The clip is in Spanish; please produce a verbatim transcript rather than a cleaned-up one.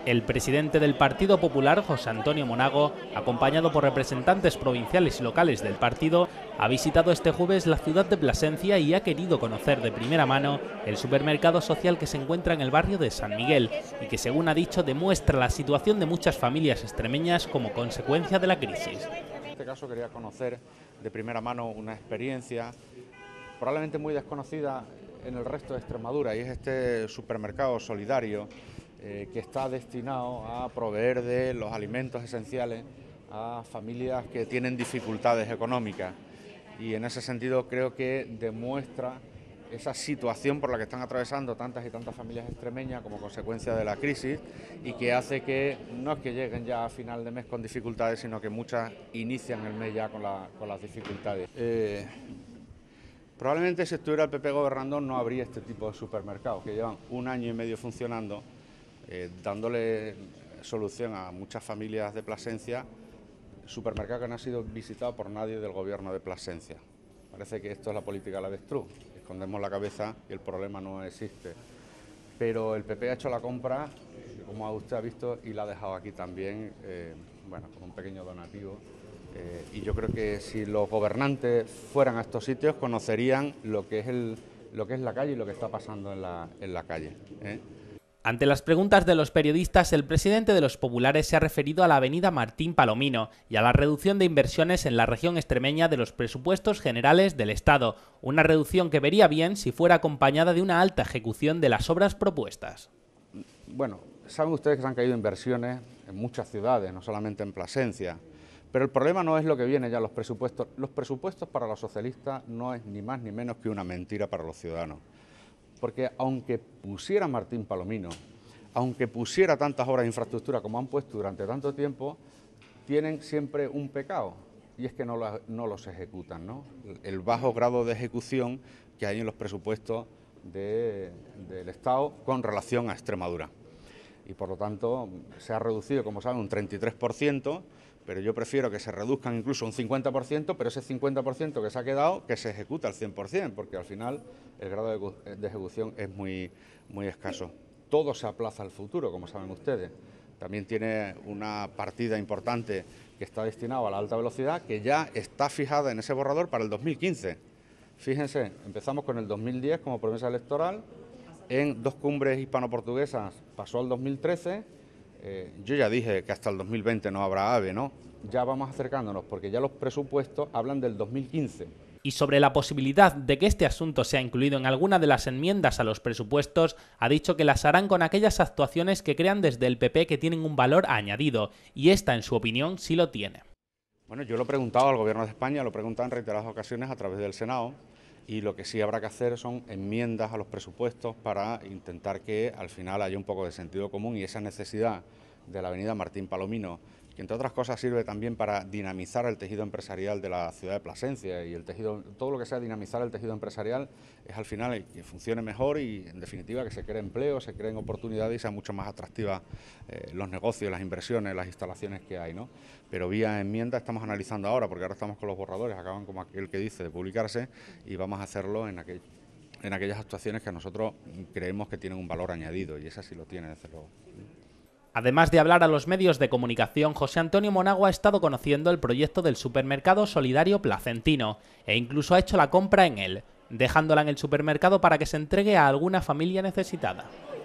El presidente del Partido Popular, José Antonio Monago, acompañado por representantes provinciales y locales del partido, ha visitado este jueves la ciudad de Plasencia y ha querido conocer de primera mano el supermercado social que se encuentra en el barrio de San Miguel y que, según ha dicho, demuestra la situación de muchas familias extremeñas como consecuencia de la crisis. En este caso quería conocer de primera mano una experiencia probablemente muy desconocida en el resto de Extremadura, y es este supermercado solidario eh, que está destinado a proveer de los alimentos esenciales a familias que tienen dificultades económicas, y en ese sentido creo que demuestra esa situación por la que están atravesando tantas y tantas familias extremeñas como consecuencia de la crisis, y que hace que no es que lleguen ya a final de mes con dificultades, sino que muchas inician el mes ya con, la, con las dificultades. Eh, probablemente si estuviera el P P gobernando no habría este tipo de supermercados que llevan un año y medio funcionando, eh, dándole solución a muchas familias de Plasencia, supermercados que no han sido visitados por nadie del gobierno de Plasencia. Parece que esto es la política del avestruz, escondemos la cabeza y el problema no existe. Pero el P P ha hecho la compra, como usted ha visto, y la ha dejado aquí también, eh, bueno, con un pequeño donativo. Eh, y yo creo que si los gobernantes fueran a estos sitios conocerían lo que es, el, lo que es la calle y lo que está pasando en la, en la calle, ¿eh? Ante las preguntas de los periodistas, el presidente de los populares se ha referido a la avenida Martín Palomino y a la reducción de inversiones en la región extremeña de los presupuestos generales del Estado, una reducción que vería bien si fuera acompañada de una alta ejecución de las obras propuestas. Bueno, saben ustedes que se han caído inversiones en muchas ciudades, no solamente en Plasencia, pero el problema no es lo que viene ya, los presupuestos. Los presupuestos para los socialistas no es ni más ni menos que una mentira para los ciudadanos. Porque aunque pusiera Martín Palomino, aunque pusiera tantas obras de infraestructura como han puesto durante tanto tiempo, tienen siempre un pecado, y es que no, lo, no los ejecutan, ¿no? El bajo grado de ejecución que hay en los presupuestos de, del Estado con relación a Extremadura. Y por lo tanto se ha reducido, como saben, un treinta y tres por ciento, pero yo prefiero que se reduzcan incluso un cincuenta por ciento, pero ese cincuenta por ciento que se ha quedado, que se ejecuta al cien por cien, porque al final el grado de ejecución es muy, muy escaso. Todo se aplaza al futuro, como saben ustedes. También tiene una partida importante que está destinada a la alta velocidad, que ya está fijada en ese borrador para el dos mil quince. Fíjense, empezamos con el dos mil diez como promesa electoral, en dos cumbres hispano-portuguesas pasó al dos mil trece, eh, yo ya dije que hasta el dos mil veinte no habrá AVE, ¿no? Ya vamos acercándonos, porque ya los presupuestos hablan del dos mil quince. Y sobre la posibilidad de que este asunto sea incluido en alguna de las enmiendas a los presupuestos, ha dicho que las harán con aquellas actuaciones que crean desde el P P que tienen un valor añadido, y esta, en su opinión, sí lo tiene. Bueno, yo lo he preguntado al Gobierno de España, lo he preguntado en reiteradas ocasiones a través del Senado, y lo que sí habrá que hacer son enmiendas a los presupuestos para intentar que al final haya un poco de sentido común, y esa necesidad de la avenida Martín Palomino, que entre otras cosas sirve también para dinamizar el tejido empresarial de la ciudad de Plasencia, y el tejido, todo lo que sea dinamizar el tejido empresarial es al final que funcione mejor y en definitiva que se cree empleo, se creen oportunidades y sean mucho más atractivas eh, los negocios, las inversiones, las instalaciones que hay, ¿no? Pero vía enmienda estamos analizando ahora, porque ahora estamos con los borradores, acaban como aquel que dice de publicarse, y vamos a hacerlo en aquel, en aquellas actuaciones que nosotros creemos que tienen un valor añadido, y esa sí lo tiene, desde luego. Además de hablar a los medios de comunicación, José Antonio Monago ha estado conociendo el proyecto del supermercado solidario placentino e incluso ha hecho la compra en él, dejándola en el supermercado para que se entregue a alguna familia necesitada.